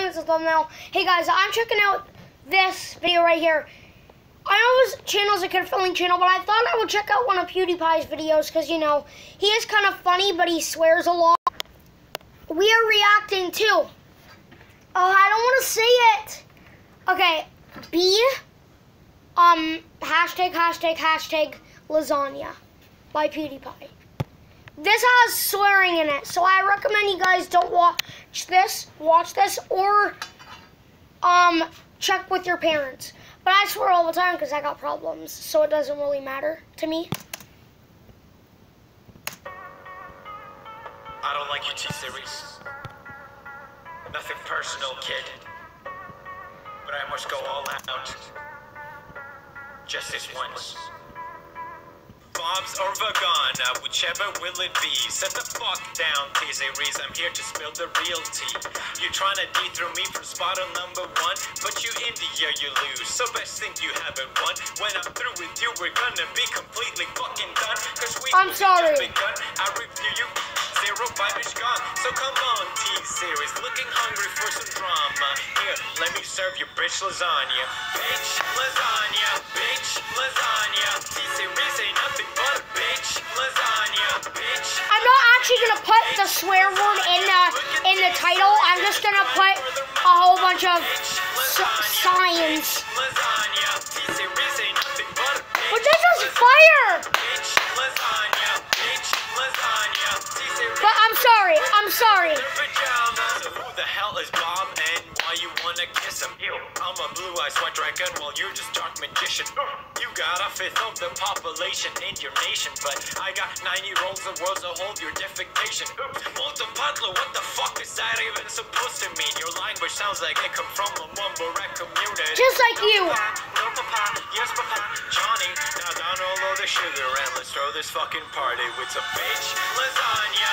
time it's a thumbnail. Hey guys, I'm checking out this video right here. I know his channel's a kid filming channel, but I thought I would check out one of PewDiePie's videos because, you know, he is kind of funny, but he swears a lot. We are reacting to, I don't want to say it. Okay, hashtag lasagna by PewDiePie. This has swearing in it, so I recommend you guys don't watch this, or check with your parents. But I swear all the time because I got problems, so it doesn't really matter to me. I don't like your T-Series. Nothing personal, kid. But I must go all out. Just this once. Bob's or Vagana, whichever will it be. Set the fuck down, T-Series. I'm here to spill the real tea. You're trying to dethrone me from spot on #1, but you India, you lose. So best think you haven't won. When I'm through with you, we're gonna be completely fucking done. Cause I'm sorry. Just begun. I review you. 0 5-inch gone. So come on, T-Series. Looking hungry for some drama. Here, let me serve you bitch lasagna. Bitch lasagna. Bitch lasagna. T-Series ain't nothing but a bitch lasagna. Bitch. I'm not actually gonna put the swear word in the title. I'm just gonna put a whole bunch of signs. But this is fire! But I'm sorry. So who the hell is Bob and why you wanna kiss him? I'm a blue-eyed sweat dragon while you're just dark magician. You got a fifth of the population in your nation, but I got 9-year-olds the world to hold your defecation. Multipatlo, what the fuck is that even supposed to mean? Your language sounds like it come from a mumble rap community. Just like you. No papa, yes papa, Johnny. Now down all of the sugar and let's throw this fucking party with some bitch lasagna.